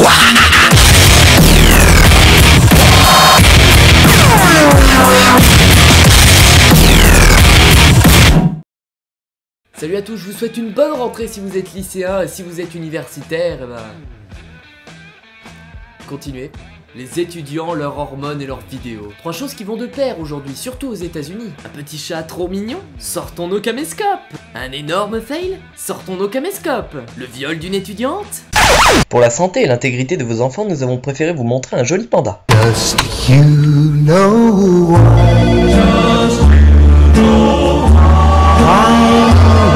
Salut à tous, je vous souhaite une bonne rentrée si vous êtes lycéen et si vous êtes universitaire, continuez. Les étudiants, leurs hormones et leurs vidéos. 3 choses qui vont de pair aujourd'hui, surtout aux États-Unis. Un petit chat trop mignon? Sortons nos caméscopes. Un énorme fail? Sortons nos caméscopes. Le viol d'une étudiante? Pour la santé et l'intégrité de vos enfants, nous avons préféré vous montrer un joli panda. Just you know why. Just you know why.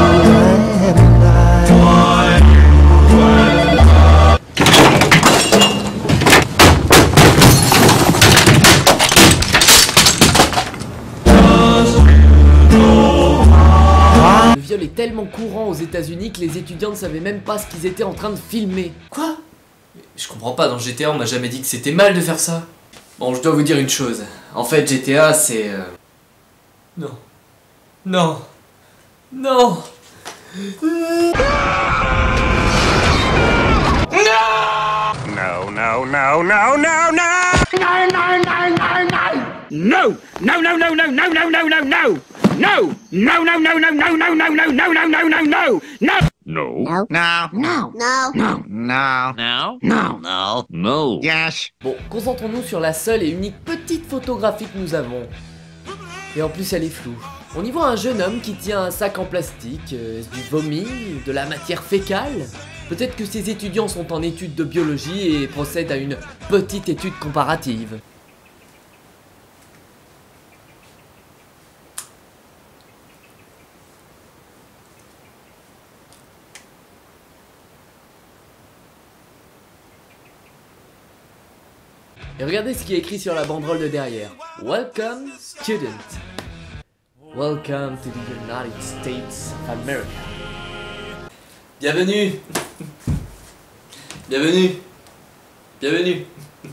Le viol est tellement courant aux États-Unis que les étudiants ne savaient même pas ce qu'ils étaient en train de filmer. Quoi? Je comprends pas, dans GTA on m'a jamais dit que c'était mal de faire ça. Bon, je dois vous dire une chose. En fait, GTA c'est... Non. Non. Non. No, no, no, no, no, no! No, no, no, no, no! No! No, no, no, no, no, no, no, no, no! No! No, no, no, no, no, no, no, no, no, no, no, no, no! No! No. No. No. No. No. No. No. No. No. No. Yes. Bon, concentrons-nous sur la seule et unique petite photographie que nous avons. Et en plus elle est floue. On y voit un jeune homme qui tient un sac en plastique, du vomi, de la matière fécale. Peut-être que ces étudiants sont en études de biologie et procèdent à une petite étude comparative. Et regardez ce qui est écrit sur la banderole de derrière. Welcome, student. Welcome to the United States of America. Bienvenue. Bienvenue. Bienvenue.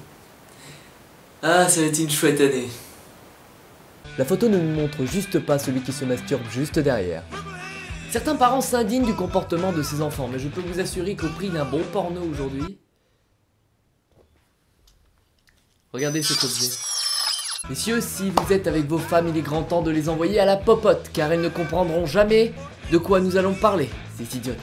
Ah, ça va être une chouette année. La photo ne nous montre juste pas celui qui se masturbe juste derrière. Certains parents s'indignent du comportement de ces enfants, mais je peux vous assurer qu'au prix d'un bon porno aujourd'hui... Regardez cet objet. Messieurs, si vous êtes avec vos femmes, il est grand temps de les envoyer à la popote, car elles ne comprendront jamais de quoi nous allons parler, ces idiotes.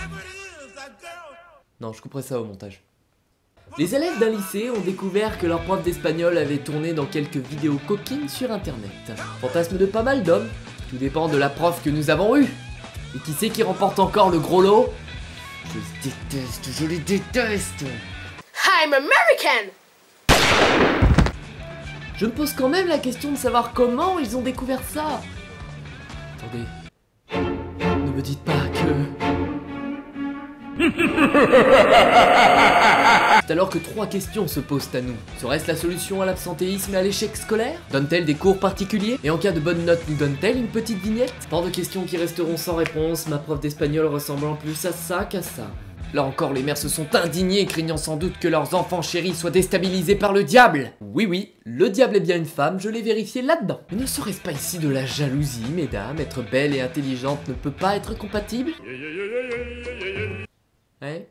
Non, je couperai ça au montage. Les élèves d'un lycée ont découvert que leur prof d'espagnol avait tourné dans quelques vidéos coquines sur internet. Fantasme de pas mal d'hommes, tout dépend de la prof que nous avons eue. Et qui c'est qui remporte encore le gros lot? Je les déteste, je les déteste. I'm American! Je me pose quand même la question de savoir comment ils ont découvert ça. Attendez. Ne me dites pas que... C'est alors que 3 questions se posent à nous. Serait-ce la solution à l'absentéisme et à l'échec scolaire? Donne-t-elle des cours particuliers? Et en cas de bonne note, nous donne-t-elle une petite vignette? Tant de questions qui resteront sans réponse, ma prof d'espagnol ressemblant plus à ça qu'à ça. Là encore, les mères se sont indignées, craignant sans doute que leurs enfants chéris soient déstabilisés par le diable. Oui, oui, le diable est bien une femme, je l'ai vérifié là-dedans. Mais ne serait-ce pas ici de la jalousie, mesdames? Être belle et intelligente ne peut pas être compatible? Ouais.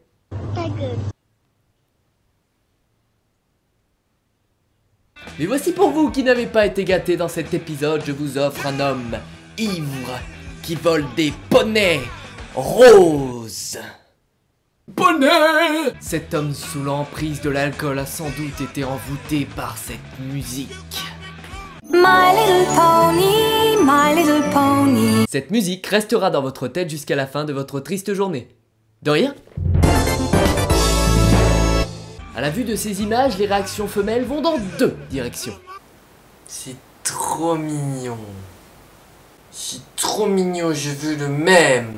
Mais voici pour vous qui n'avez pas été gâtés dans cet épisode, je vous offre un homme ivre qui vole des poneys roses. Poney! Cet homme sous l'emprise de l'alcool a sans doute été envoûté par cette musique. My little pony, my little pony. Cette musique restera dans votre tête jusqu'à la fin de votre triste journée. De rien. À la vue de ces images, les réactions femelles vont dans 2 directions. C'est trop mignon. C'est trop mignon, je veux le même.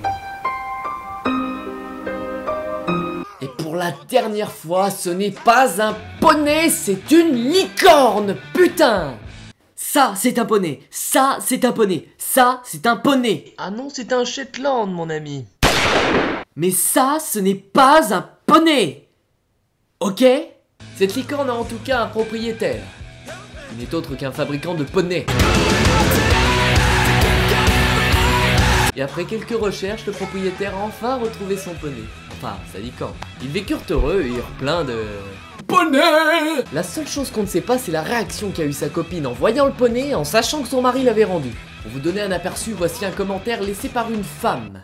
Et pour la dernière fois, ce n'est pas un poney, c'est une licorne, putain! Ça, c'est un poney. Ça, c'est un poney. Ça, c'est un poney. Ah non, c'est un Shetland, mon ami. Mais ça, ce n'est pas un poney. Ok? Cette licorne a en tout cas un propriétaire. Il n'est autre qu'un fabricant de poneys. Et après quelques recherches, le propriétaire a enfin retrouvé son poney. Enfin, ça dit quand. Ils vécurent heureux et eurent plein de... poney. La seule chose qu'on ne sait pas, c'est la réaction qu'a eu sa copine en voyant le poney, en sachant que son mari l'avait rendu. Pour vous donner un aperçu, voici un commentaire laissé par une femme.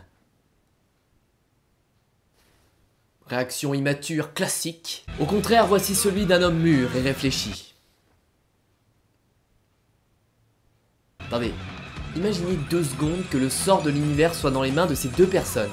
Réaction immature, classique. Au contraire, voici celui d'un homme mûr et réfléchi. Attendez, imaginez 2 secondes que le sort de l'univers soit dans les mains de ces 2 personnes.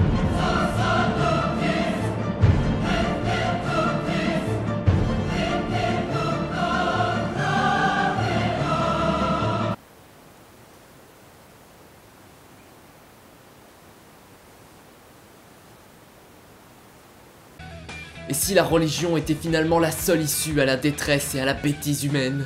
Et si la religion était finalement la seule issue à la détresse et à la bêtise humaine?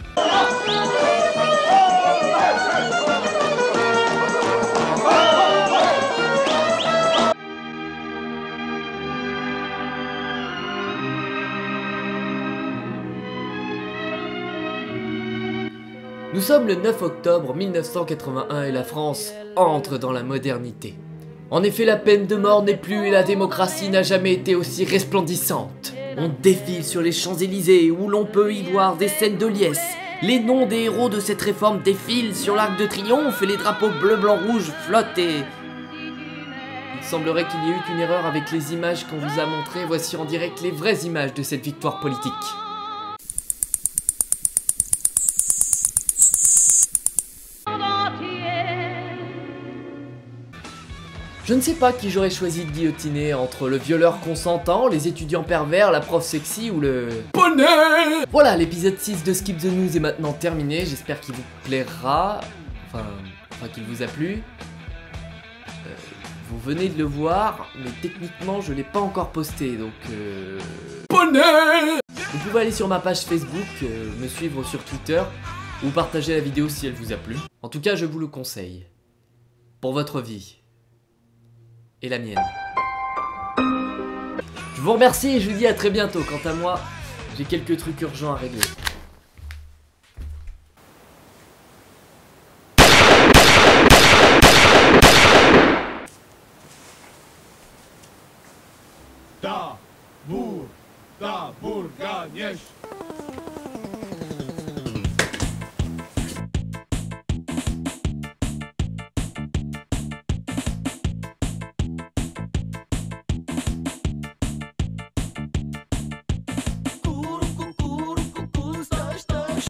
Nous sommes le 9 octobre 1981 et la France entre dans la modernité. En effet, la peine de mort n'est plus et la démocratie n'a jamais été aussi resplendissante. On défile sur les Champs-Élysées où l'on peut y voir des scènes de liesse. Les noms des héros de cette réforme défilent sur l'Arc de Triomphe et les drapeaux bleu, blanc, rouge flottent et... Il semblerait qu'il y ait eu une erreur avec les images qu'on vous a montrées. Voici en direct les vraies images de cette victoire politique. Je ne sais pas qui j'aurais choisi de guillotiner entre le violeur consentant, les étudiants pervers, la prof sexy ou le... poney. Voilà, l'épisode 6 de Skip the News est maintenant terminé, j'espère qu'il vous plaira, enfin qu'il vous a plu. Vous venez de le voir, mais techniquement je l'ai pas encore posté, donc poney. Vous pouvez aller sur ma page Facebook, me suivre sur Twitter, ou partager la vidéo si elle vous a plu. En tout cas, je vous le conseille. Pour votre vie. Et la mienne. Je vous remercie et je vous dis à très bientôt. Quant à moi, j'ai quelques trucs urgents à régler. Da Burganiesz!